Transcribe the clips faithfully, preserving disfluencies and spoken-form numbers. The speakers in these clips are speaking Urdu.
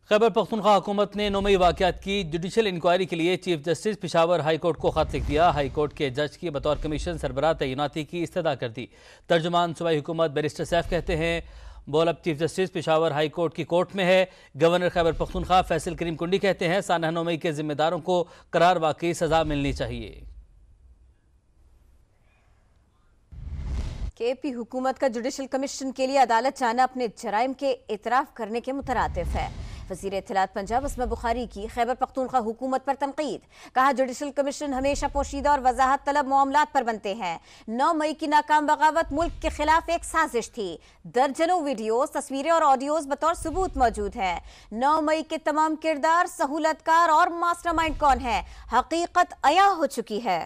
خیبر پختونخوا حکومت نے نومئی واقعات کی جوڈیشل انکوائری کے لیے chief justice Peshawar high court کو خط لکھ دیا۔ ہائی کورٹ کے جج کی بطور کمیشن سربراہ تعیناتی کی استدعا کر دی۔ ترجمان صوبائی حکومت بیرسٹر سیف کہتے ہیں بول اب chief justice Peshawar high court کی کورٹ میں ہے۔ گورنر خیبر پختونخوا فیصل کریم کنڈی کہتے ہیں سانحہ نومئی کے ذمہ داروں کو قرار واقعی سزا ملنی چاہیے۔ کے پی حکومت کا جوڈیشل کمیشن کے لیے عدالت جانا اپنے جرائم کے اعتراف کرنے کے مترادف ہے۔ وزیر اطلاعات پنجاب اسمہ بخاری کی خیبر پختونخوا حکومت پر تنقید، کہا جوڈیشل کمیشن ہمیشہ پوشیدہ اور وضاحت طلب معاملات پر بنتے ہیں۔ نو مئی کی ناکام بغاوت ملک کے خلاف ایک سازش تھی۔ درجنوں ویڈیوز، تصویریں اور آڈیوز بطور ثبوت موجود ہیں۔ نو مئی کے تمام کردار، سہولت کار اور ماسٹر مائنڈ کون ہے، حقیقت عیاں ہو چکی ہے۔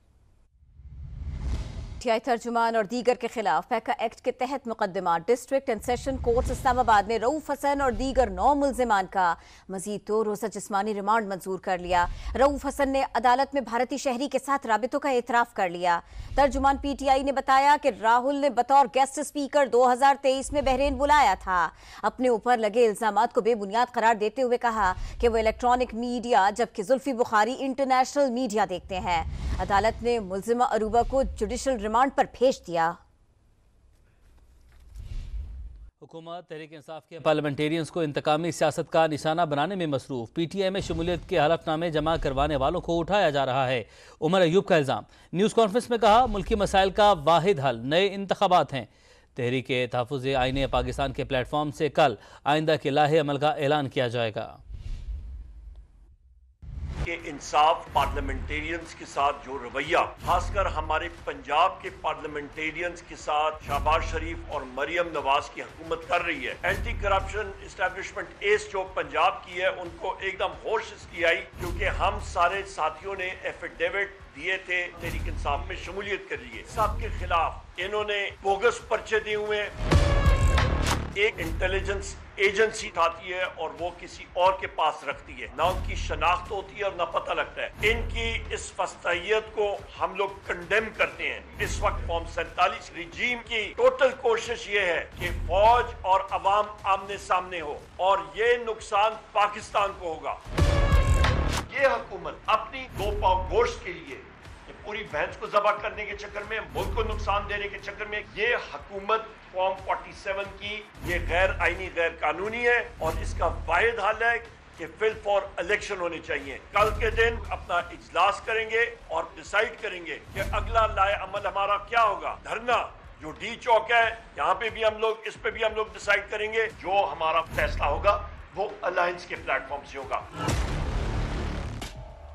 ٹی آئی ترجمان اور دیگر کے خلاف پیکا ایکٹ کے تحت مقدمہ district and session court Islamabad نے رؤوف حسن اور دیگر نو ملزمان کا مزید دو روزہ جسمانی ریمانڈ منظور کر لیا۔ رؤوف حسن نے عدالت میں بھارتی شہری کے ساتھ رابطوں کا اعتراف کر لیا۔ ترجمان پی ٹی آئی نے بتایا کہ راہل نے بطور گیسٹ اسپیکر دو ہزار تیئیس میں بحرین بلایا تھا۔ اپنے اوپر لگے الزامات کو بے بنیاد قرار دیتے ہوئے کہا کہ وہ الیکٹرانک میڈیا جبکہ زلفی بخاری انٹرنیشنل میڈیا دیکھتے ہیں۔ عدالت نے ملزمہ عروبہ کو جوڈیشل ریمانڈ پر بھیج دیا۔ حکومت تحریک انصاف کے پارلیمنٹیرینز کو انتقامی سیاست کا نشانہ بنانے میں مصروف۔ پی ٹی آئی میں شمولیت کے حلف نامے جمع کروانے والوں کو اٹھایا جا رہا ہے۔ عمر ایوب کا الزام، نیوز کانفرنس میں کہا ملکی مسائل کا واحد حل نئے انتخابات ہیں۔ تحریک تحفظ آئین پاکستان کے پلیٹ فارم سے کل آئندہ کے لائحہ عمل کا اعلان کیا جائے گا۔ کہ انصاف پارلیمنٹیرینز کے ساتھ جو رویہ خاص کر ہمارے پنجاب کے پارلیمنٹیرینز کے ساتھ شہباز شریف اور مریم نواز کی حکومت کر رہی ہے، اینٹی کرپشن اسٹیبلشمنٹ ایس جو پنجاب کی ہے ان کو ایک دم ہوش اس کی آئی، کیونکہ ہم سارے ساتھیوں نے ایفیڈیوٹ دیے تھے تحریک انصاف میں شمولیت کر لیے۔ سب کے خلاف انہوں نے بوگس پرچے دیے ہوئے، ایک انٹیلیجنس ایجنسی اٹھاتی ہے اور وہ کسی اور کے پاس رکھتی ہے، نہ ان کی شناخت ہوتی ہے اور نہ پتہ لگتا ہے۔ ان کی اس فسطائیت کو ہم لوگ کنڈیم کرتے ہیں۔ اس وقت فارم سینتالیس ریجیم کی ٹوٹل کوشش یہ ہے کہ فوج اور عوام آمنے سامنے ہو اور یہ نقصان پاکستان کو ہوگا۔ یہ حکومت اپنی دو پاؤ گوشت کے لیے پوری بھینس کو ذبح کرنے کے چکر میں، ملک کو نقصان دینے کے چکر میں، یہ حکومت فارم سینتالیس کی یہ غیر آئینی غیر قانونی ہے اور اس کا واحد حل ہے کہ فل فور الیکشن ہونے چاہیے۔ کل کے دن اپنا اجلاس کریں گے اور ڈیسائیڈ کریں گے کہ اگلا لائحہ عمل ہمارا کیا ہوگا۔ دھرنا جو ڈی چوک ہے یہاں پہ بھی ہم لوگ اس پہ بھی ہم لوگ ڈیسائیڈ کریں گے، جو ہمارا فیصلہ ہوگا وہ الائنس کے پلیٹ فارم سے ہوگا۔